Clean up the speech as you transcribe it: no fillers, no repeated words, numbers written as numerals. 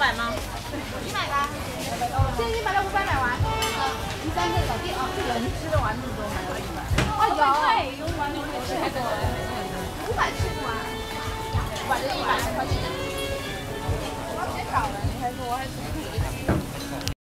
200吗 ？100吧。现在100到500买完。13个小店啊，人吃得完那么多买到100。哦，有完500吃不完，反正100块钱。我嫌少了，你还说我还吃。